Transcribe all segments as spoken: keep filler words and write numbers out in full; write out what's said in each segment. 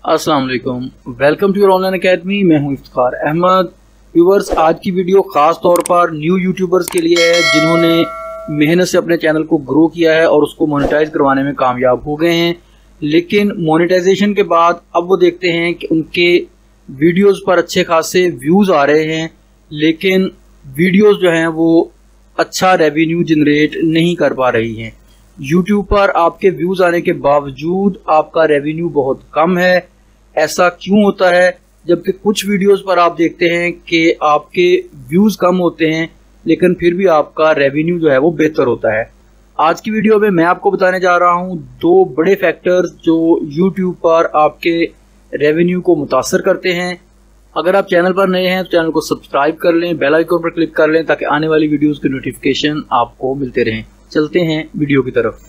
अस्सलाम वालेकुम, welcome to your online academy. मैं हूं इफ्तिखार अहमद। व्यूवर्स, आज की वीडियो ख़ास तौर पर न्यू यूट्यूबर्स के लिए है जिन्होंने मेहनत से अपने चैनल को ग्रो किया है और उसको मोनेटाइज करवाने में कामयाब हो गए हैं, लेकिन मोनेटाइजेशन के बाद अब वो देखते हैं कि उनके वीडियोज़ पर अच्छे खासे व्यूज़ आ रहे हैं, लेकिन वीडियोज़ जो हैं वो अच्छा रेवेन्यू जनरेट नहीं कर पा रही हैं। यूट्यूब पर आपके व्यूज़ आने के बावजूद आपका रेवेन्यू बहुत कम है। ऐसा क्यों होता है, जबकि कुछ वीडियोस पर आप देखते हैं कि आपके व्यूज़ कम होते हैं लेकिन फिर भी आपका रेवेन्यू जो है वो बेहतर होता है। आज की वीडियो में मैं आपको बताने जा रहा हूं दो बड़े फैक्टर्स जो यूट्यूब पर आपके रेवेन्यू को मुतासर करते हैं। अगर आप चैनल पर नए हैं तो चैनल को सब्सक्राइब कर लें, बेल आइकन पर क्लिक कर लें ताकि आने वाली वीडियोज़ के नोटिफिकेशन आपको मिलते रहें। चलते हैं वीडियो की तरफ।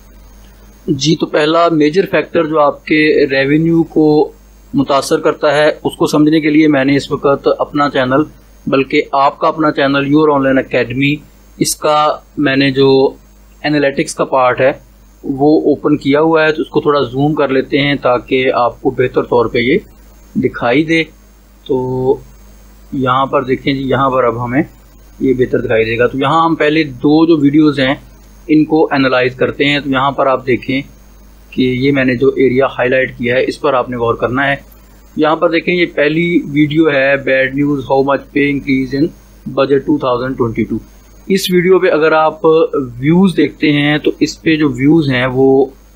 जी, तो पहला मेजर फैक्टर जो आपके रेवेन्यू को मुतासर करता है, उसको समझने के लिए मैंने इस वक्त अपना चैनल, बल्कि आपका अपना चैनल योर ऑनलाइन एकेडमी, इसका मैंने जो एनालिटिक्स का पार्ट है वो ओपन किया हुआ है। तो उसको थोड़ा जूम कर लेते हैं ताकि आपको बेहतर तौर पे ये दिखाई दे। तो यहाँ पर देखें जी, यहाँ पर अब हमें ये बेहतर दिखाई देगा। तो यहाँ हम पहले दो जो वीडियोज़ हैं इनको एनालाइज करते हैं। तो यहाँ पर आप देखें कि ये मैंने जो एरिया हाईलाइट किया है इस पर आपने गौर करना है। यहाँ पर देखें, ये पहली वीडियो है bad news how much pay increase in budget two thousand twenty two. इस वीडियो पे अगर आप व्यूज़ देखते हैं तो इस पे जो व्यूज़ हैं वो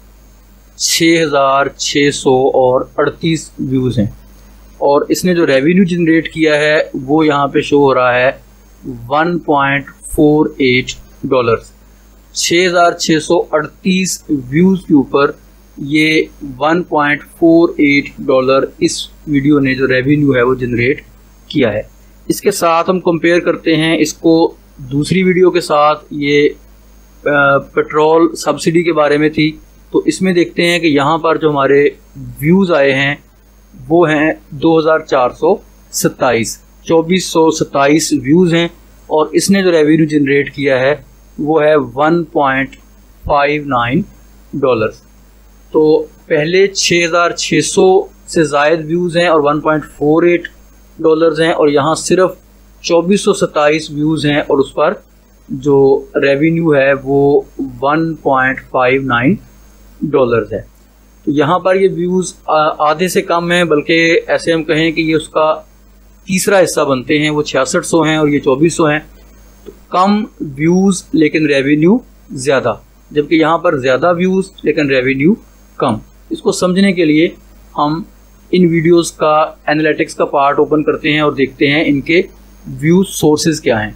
छः हज़ार छः सौ और अड़तीस व्यूज़ हैं, और इसने जो रेवेन्यू जनरेट किया है वो यहाँ पे शो हो रहा है one point four eight dollars. छः हज़ार छः सौ अड़तीस व्यूज़ के ऊपर ये one point four eight dollar इस वीडियो ने जो रेवेन्यू है वो जनरेट किया है। इसके साथ हम कंपेयर करते हैं इसको दूसरी वीडियो के साथ। ये पेट्रोल सब्सिडी के बारे में थी। तो इसमें देखते हैं कि यहाँ पर जो हमारे व्यूज़ आए हैं वो हैं दो हज़ार चार सौ सत्ताईस, चौबीस सौ सत्ताईस व्यूज़ हैं, और इसने जो रेवेन्यू जनरेट किया है वो है one point five nine dollars. तो पहले छः हज़ार छः सौ से ज़ायद व्यूज़ हैं और one point four eight dollars हैं, और यहाँ सिर्फ चौबीस सौ सत्ताईस व्यूज़ हैं और उस पर जो रेवेन्यू है वो one point five nine dollars है। तो यहाँ पर ये व्यूज़ आधे से कम हैं, बल्कि ऐसे हम कहें कि ये उसका तीसरा हिस्सा बनते हैं। वो छियासठ सौ हैं और ये चौबीस सौ हैं। तो कम व्यूज़ लेकिन रेवेन्यू ज़्यादा, जबकि यहाँ पर ज़्यादा व्यूज़ लेकिन रेवेन्यू कम। इसको समझने के लिए हम इन वीडियोस का एनालिटिक्स का पार्ट ओपन करते हैं और देखते हैं इनके व्यू सोर्सेज क्या हैं।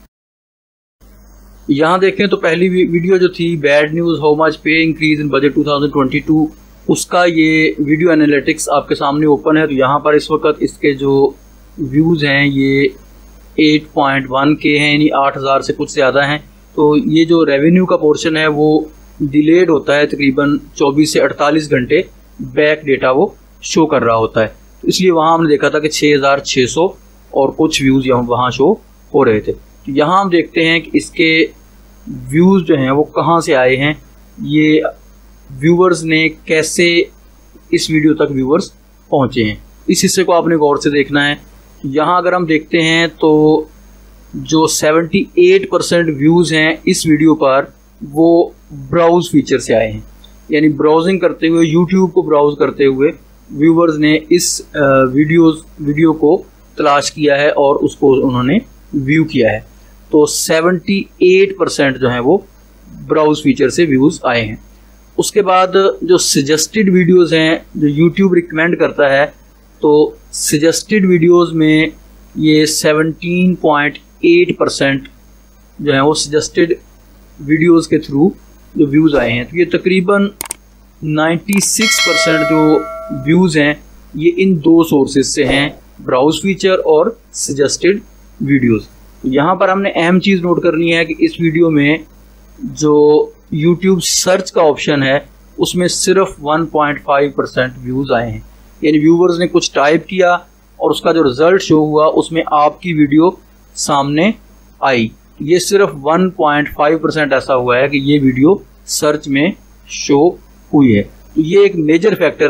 यहाँ देखें तो पहली वीडियो जो थी bad news how much pay increase in budget two thousand twenty two, उसका ये वीडियो एनालिटिक्स आपके सामने ओपन है। तो यहाँ पर इस वक्त इसके जो व्यूज़ हैं ये एट पॉइंट वन के हैं, यानी आठ हज़ार से कुछ ज़्यादा हैं। तो ये जो रेवेन्यू का पोर्शन है वो डिलेड होता है, तकरीबन चौबीस से अड़तालीस घंटे बैक डेटा वो शो कर रहा होता है। तो इसलिए वहाँ हमने देखा था कि छः हज़ार छः सौ और कुछ व्यूज़ यहाँ वहाँ शो हो रहे थे। तो यहाँ हम देखते हैं कि इसके व्यूज़ जो हैं वो कहाँ से आए हैं, ये व्यूवर्स ने कैसे इस वीडियो तक व्यूवर्स पहुँचे हैं, इस हिस्से को आपने गौर से देखना है। यहाँ अगर हम देखते हैं तो जो अठहत्तर परसेंट व्यूज़ हैं इस वीडियो पर वो ब्राउज़ फीचर से आए हैं, यानी ब्राउजिंग करते हुए, यूट्यूब को ब्राउज़ करते हुए व्यूवर्स ने इस वीडियोस वीडियो को तलाश किया है और उसको उन्होंने व्यू किया है। तो अठहत्तर परसेंट जो हैं वो ब्राउज़ फीचर से व्यूज़ आए हैं। उसके बाद जो सजेस्टेड वीडियोज़ हैं जो यूट्यूब रिकमेंड करता है, तो सजेस्टेड वीडियोज़ में ये सेवनटीन पॉइंट एट परसेंट जो है वो सजेस्टेड वीडियोज़ के थ्रू जो व्यूज़ आए हैं। तो ये तकरीबन छियानवे परसेंट जो व्यूज़ हैं ये इन दो सोर्सेज से हैं, ब्राउज़ फीचर और सजेस्टेड वीडियोज़। तो यहाँ पर हमने अहम चीज़ नोट करनी है कि इस वीडियो में जो यूट्यूब सर्च का ऑप्शन है उसमें सिर्फ one point five percent views आए हैं, यानी व्यूवर्स ने कुछ टाइप किया और उसका जो रिज़ल्ट शो हुआ उसमें आपकी वीडियो सामने आई। ये सिर्फ वन पॉइंट फाइव परसेंट ऐसा हुआ है कि ये वीडियो सर्च में शो हुई है। तो ये एक मेजर फैक्टर है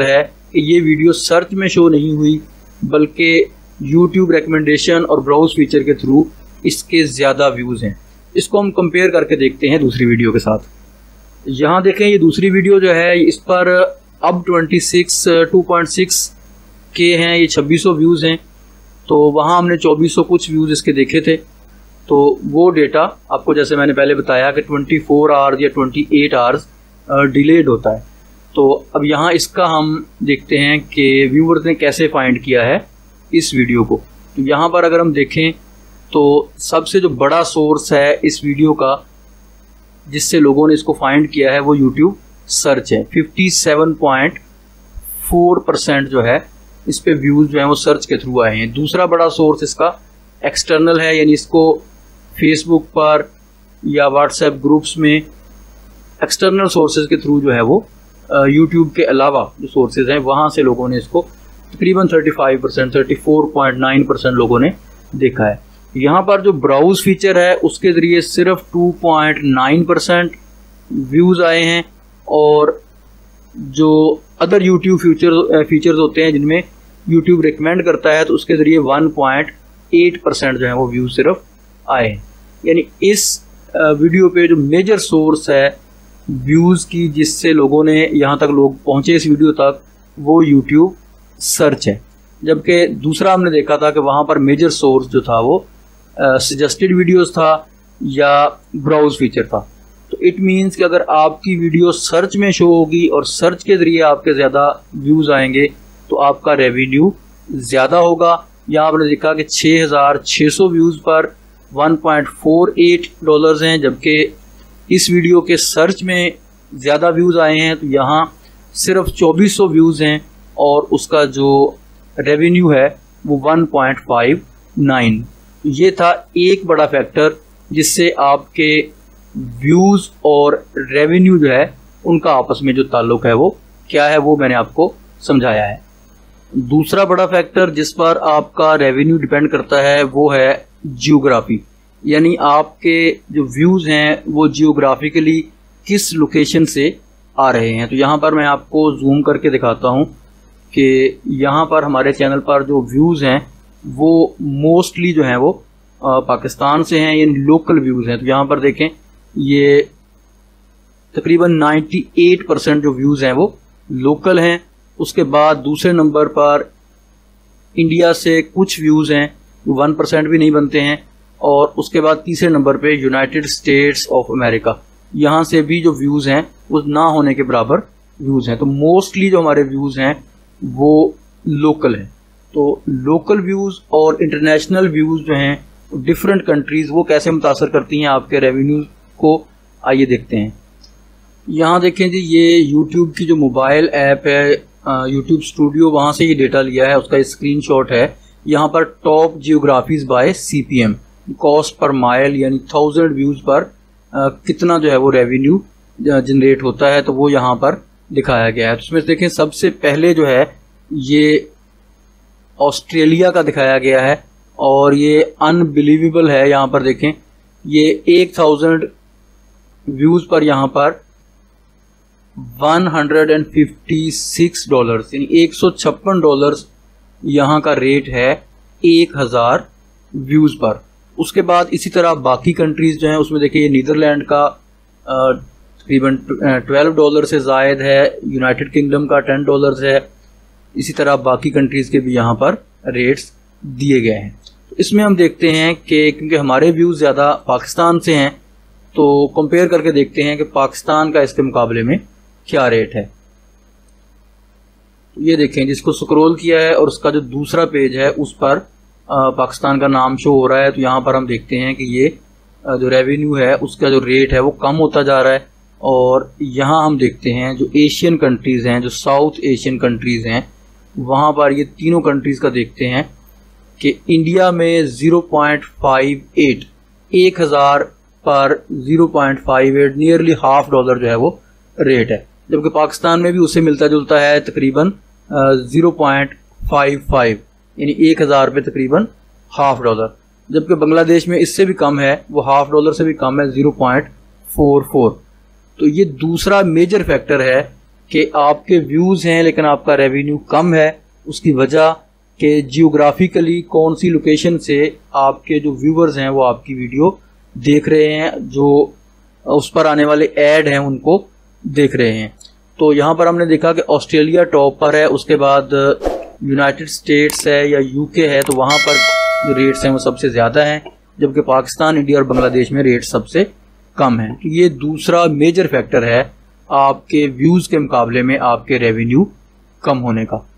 कि ये वीडियो सर्च में शो नहीं हुई, बल्कि यूट्यूब रिकमेंडेशन और ब्राउज फीचर के थ्रू इसके ज़्यादा व्यूज़ हैं। इसको हम कंपेयर करके देखते हैं दूसरी वीडियो के साथ। यहाँ देखें, ये दूसरी वीडियो जो है इस पर अब twenty six two point six के हैं, ये छब्बीस सौ व्यूज़ हैं। तो वहाँ हमने चौबीस सौ कुछ व्यूज़ इसके देखे थे। तो वो डेटा आपको, जैसे मैंने पहले बताया कि ट्वेंटी फोर आवर्स या ट्वेंटी एट आवर्स डिलेड होता है। तो अब यहाँ इसका हम देखते हैं कि व्यूवर्स ने कैसे फाइंड किया है इस वीडियो को। तो यहाँ पर अगर हम देखें तो सबसे जो बड़ा सोर्स है इस वीडियो का जिससे लोगों ने इसको फाइंड किया है वो यूट्यूब सर्च है। Fifty seven point four percent जो है इस पे व्यूज़ जो हैं वो सर्च के थ्रू आए हैं। दूसरा बड़ा सोर्स इसका एक्सटर्नल है, यानी इसको फेसबुक पर या व्हाट्सएप ग्रुप्स में एक्सटर्नल सोर्सेज के थ्रू जो है वो यूट्यूब के अलावा जो सोर्सेज हैं वहाँ से लोगों ने इसको तकरीबन thirty five percent thirty four point nine percent लोगों ने देखा है। यहाँ पर जो ब्राउज फीचर है उसके ज़रिए सिर्फ two point nine percent views आए हैं, और जो अदर यूट्यूब फीचर फीचर्स होते हैं जिनमें यूट्यूब रिकमेंड करता है तो उसके ज़रिए वन पॉइंट एट परसेंट जो है वो व्यूज़ सिर्फ आए हैं। यानी इस वीडियो पे जो मेजर सोर्स है व्यूज़ की जिससे लोगों ने यहाँ तक लोग पहुँचे इस वीडियो तक, वो यूट्यूब सर्च है। जबकि दूसरा हमने देखा था कि वहाँ पर मेजर सोर्स जो था वो सजेस्टेड वीडियोस था या ब्राउज फीचर था। तो इट मीन्स कि अगर आपकी वीडियो सर्च में शो होगी और सर्च के ज़रिए आपके ज़्यादा व्यूज़ आएंगे तो आपका रेवेन्यू ज़्यादा होगा। यहाँ आपने देखा कि छः हज़ार छः सौ व्यूज़ पर one point four eight dollars हैं, जबकि इस वीडियो के सर्च में ज़्यादा व्यूज़ आए हैं तो यहाँ सिर्फ चौबीस सौ व्यूज़ हैं और उसका जो रेवेन्यू है वो वन पॉइंट फाइव नाइन। ये था एक बड़ा फैक्टर जिससे आपके व्यूज़ और रेवेन्यू जो है उनका आपस में जो ताल्लुक़ है वो क्या है, वो मैंने आपको समझाया है। दूसरा बड़ा फैक्टर जिस पर आपका रेवेन्यू डिपेंड करता है वो है जियोग्राफी, यानी आपके जो व्यूज़ हैं वो जियोग्राफिकली किस लोकेशन से आ रहे हैं। तो यहाँ पर मैं आपको जूम करके दिखाता हूँ कि यहाँ पर हमारे चैनल पर जो व्यूज़ हैं वो मोस्टली जो हैं वो आ, पाकिस्तान से हैं, यानी लोकल व्यूज़ हैं। तो यहाँ पर देखें, ये तकरीबन अट्ठानवे परसेंट जो व्यूज़ हैं वो लोकल हैं। उसके बाद दूसरे नंबर पर इंडिया से कुछ व्यूज़ हैं, वन परसेंट भी नहीं बनते हैं। और उसके बाद तीसरे नंबर पे यूनाइटेड स्टेट्स ऑफ अमेरिका, यहाँ से भी जो व्यूज़ हैं वो ना होने के बराबर व्यूज़ हैं। तो मोस्टली जो हमारे व्यूज़ हैं वो लोकल हैं। तो लोकल व्यूज़ और इंटरनेशनल व्यूज़ जो हैं डिफरेंट कंट्रीज़ वो कैसे मुतासर करती हैं आपके रेवेन्यू को, आइए देखते हैं। यहाँ देखें जी, ये यूट्यूब की जो मोबाइल ऐप है यूट्यूब स्टूडियो, वहाँ से ये डेटा लिया है, उसका स्क्रीनशॉट है। यहाँ पर top geographies by CPM, cost per mille, यानी थाउजेंड व्यूज़ पर आ, कितना जो है वो रेवेन्यू जनरेट होता है, तो वो यहाँ पर दिखाया गया है। तो उसमें देखें सबसे पहले जो है ये ऑस्ट्रेलिया का दिखाया गया है और ये अनबिलीवेबल है। यहाँ पर देखें, ये एक थाउजेंड व्यूज़ पर यहाँ पर one hundred and fifty six dollars, यानी एक सौ छप्पन डॉलर्स यहाँ का रेट है एक हज़ार व्यूज़ पर। उसके बाद इसी तरह बाकी कंट्रीज़ जो हैं उसमें देखिए, ये नीदरलैंड का तकरीबन ट्वेल्व डॉलर से ज़ायद है, यूनाइटेड किंगडम का टेन डॉलर्स है। इसी तरह बाकी कंट्रीज़ के भी यहाँ पर रेट्स दिए गए हैं। तो इसमें हम देखते हैं कि क्योंकि हमारे व्यूज़ ज़्यादा पाकिस्तान से हैं तो कंपेयर करके देखते हैं कि पाकिस्तान का इसके मुकाबले में क्या रेट है। ये देखें, जिसको स्क्रॉल किया है और उसका जो दूसरा पेज है उस पर आ, पाकिस्तान का नाम शो हो रहा है। तो यहाँ पर हम देखते हैं कि ये आ, जो रेवेन्यू है उसका जो रेट है वो कम होता जा रहा है। और यहाँ हम देखते हैं जो एशियन कंट्रीज़ हैं, जो साउथ एशियन कंट्रीज़ हैं, वहाँ पर ये तीनों कंट्रीज़ का देखते हैं कि इंडिया में ज़ीरो पॉइंट फाइव एट, एक हज़ार पर zero point five eight, nearly half dollar जो है वो रेट है, जबकि पाकिस्तान में भी उससे मिलता जुलता है तकरीबन ज़ीरो पॉइंट फाइव फाइव, यानी एक हज़ार पे तकरीबन हाफ डॉलर। जबकि बांग्लादेश में इससे भी कम है, वो हाफ डॉलर से भी कम है, ज़ीरो पॉइंट फोर फोर। तो ये दूसरा मेजर फैक्टर है कि आपके व्यूज़ हैं लेकिन आपका रेवेन्यू कम है। उसकी वजह कि जियोग्राफिकली कौन सी लोकेशन से आपके जो व्यूवर्स हैं वो आपकी वीडियो देख रहे हैं, जो उस पर आने वाले ऐड हैं उनको देख रहे हैं। तो यहाँ पर हमने देखा कि ऑस्ट्रेलिया टॉप पर है, उसके बाद यूनाइटेड स्टेट्स है या यूके है, तो वहाँ पर जो रेट्स हैं वो सबसे ज़्यादा हैं, जबकि पाकिस्तान, इंडिया और बांग्लादेश में रेट सबसे कम है। तो ये दूसरा मेजर फैक्टर है आपके व्यूज़ के मुकाबले में आपके रेवेन्यू कम होने का।